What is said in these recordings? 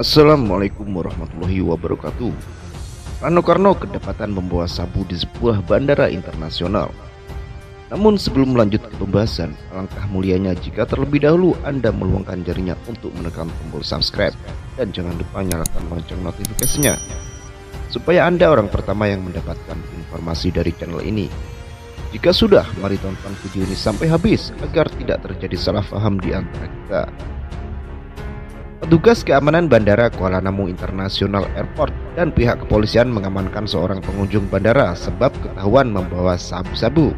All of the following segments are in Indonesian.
Assalamualaikum warahmatullahi wabarakatuh. Rano Karno kedapatan membawa sabu di sebuah bandara internasional. Namun sebelum melanjut ke pembahasan, alangkah mulianya jika terlebih dahulu Anda meluangkan jarinya untuk menekan tombol subscribe dan jangan lupa nyalakan lonceng notifikasinya supaya Anda orang pertama yang mendapatkan informasi dari channel ini. Jika sudah, mari tonton video ini sampai habis agar tidak terjadi salah paham di antara kita. Petugas keamanan Bandara Kuala Namu International Airport dan pihak kepolisian mengamankan seorang pengunjung bandara sebab ketahuan membawa sabu-sabu.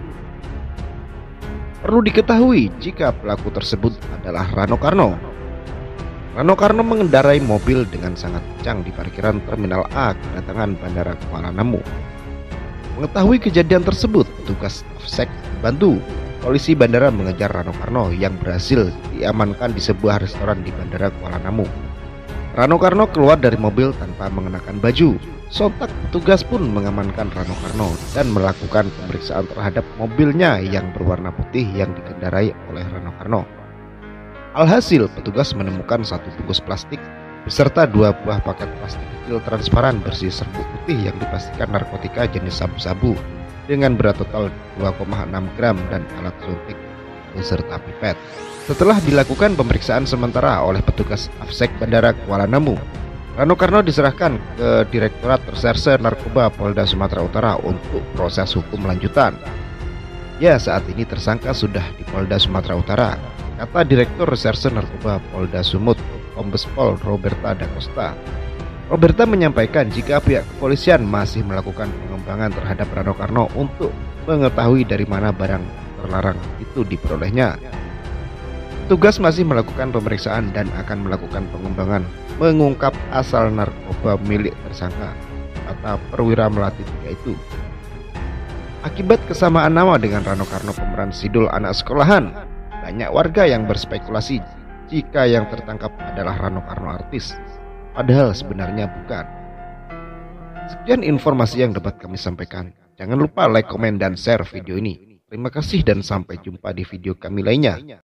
Perlu diketahui jika pelaku tersebut adalah Rano Karno. Rano Karno mengendarai mobil dengan sangat kencang di parkiran Terminal A kedatangan Bandara Kuala Namu. Mengetahui kejadian tersebut, petugas Afsek bantu polisi bandara mengejar Rano Karno yang berhasil diamankan di sebuah restoran di Bandara Kuala Namu. Rano Karno keluar dari mobil tanpa mengenakan baju. Sontak petugas pun mengamankan Rano Karno dan melakukan pemeriksaan terhadap mobilnya yang berwarna putih yang dikendarai oleh Rano Karno. Alhasil petugas menemukan satu bungkus plastik beserta dua buah paket plastik kecil transparan bersih serbuk putih yang dipastikan narkotika jenis sabu-sabu dengan berat total 2,6 gram dan alat suntik beserta pipet. Setelah dilakukan pemeriksaan sementara oleh petugas Afsek Bandara Kuala Namu, Rano Karno diserahkan ke Direktorat Reserse Narkoba Polda Sumatera Utara untuk proses hukum lanjutan. Ya, saat ini tersangka sudah di Polda Sumatera Utara, kata Direktur Reserse Narkoba Polda Sumut, Kombes Pol Roberta Da Costa. Roberta menyampaikan jika pihak kepolisian masih melakukan pengembangan terhadap Rano Karno untuk mengetahui dari mana barang terlarang itu diperolehnya. Petugas masih melakukan pemeriksaan dan akan melakukan pengembangan mengungkap asal narkoba milik tersangka, kata Perwira Melati 3 itu. Akibat kesamaan nama dengan Rano Karno pemeran Sidul anak sekolahan, banyak warga yang berspekulasi jika yang tertangkap adalah Rano Karno artis. Padahal sebenarnya bukan. Sekian informasi yang dapat kami sampaikan. Jangan lupa like, komen, dan share video ini. Terima kasih dan sampai jumpa di video kami lainnya.